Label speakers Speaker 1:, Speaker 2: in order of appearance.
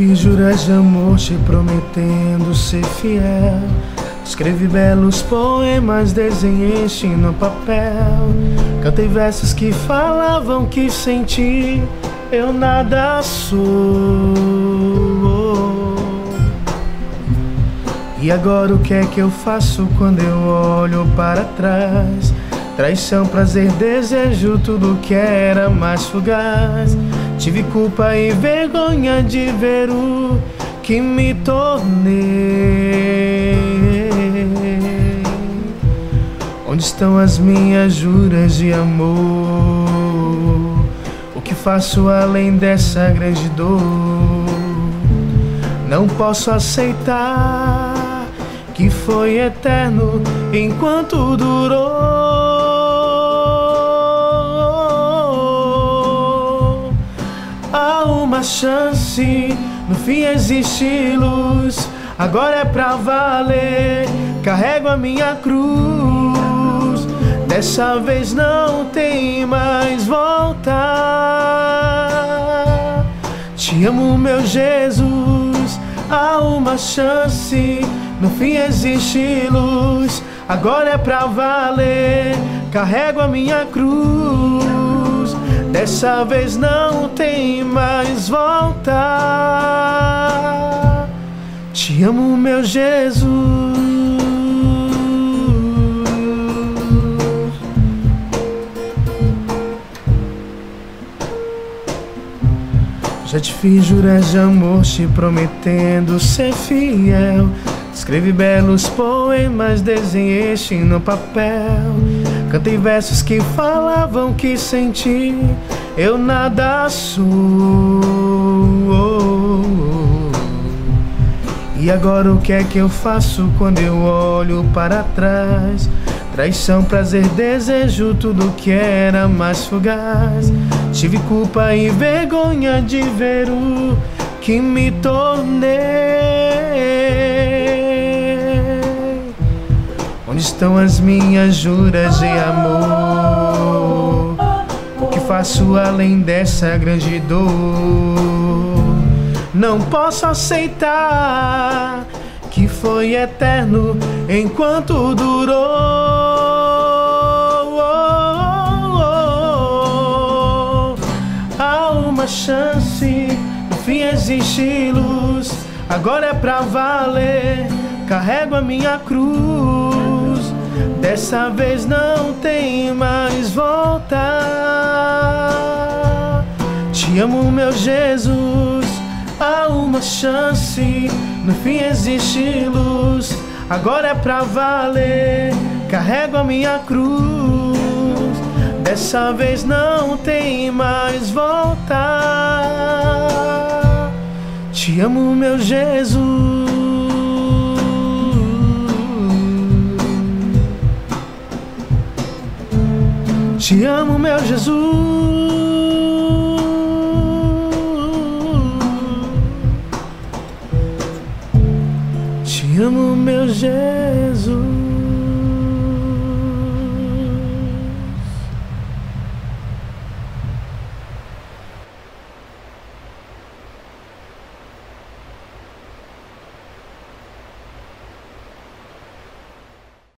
Speaker 1: fiz juras de amor te prometendo ser fiel. Escrevi belos poemas, desenhei no papel. Cantei versos que falavam que sem ti eu nada sou. E agora o que é que eu faço quando eu olho para trás? Traição, prazer, desejo, tudo que era mais fugaz. Tive culpa e vergonha de ver o que me tornei. Onde estão as minhas juras de amor? O que faço além dessa grande dor? Não posso aceitar que foi eterno enquanto durou. Há uma chance, no fim existe luz. Agora é pra valer, carrego a minha cruz. Dessa vez não tem mais volta. Te amo, meu Jesus. Há uma chance, no fim existe luz. Agora é pra valer, carrego a minha cruz. Dessa vez não tem mais volta. Te amo, meu Jesus. Já te fiz juras de amor te prometendo ser fiel. Escrevi belos poemas, desenhei no papel. Cantei versos que falavam que sem ti eu nada sou. E agora o que é que eu faço quando eu olho para trás? Traição, prazer, desejo, tudo que era mais fugaz. Tive culpa e vergonha de ver o que me tornei. Onde estão as minhas juras de amor? O que faço além dessa grande dor? Não posso aceitar que foi eterno enquanto durou. Há uma chance, no fim existe luz. Agora é pra valer, carrego a minha cruz. Dessa vez não tem mais volta. Te amo, meu Jesus. Há uma chance, no fim existe luz. Agora é pra valer, carrego a minha cruz. Dessa vez não tem mais volta. Te amo, meu Jesus. Te amo, meu Jesus. Te amo, meu Jesus.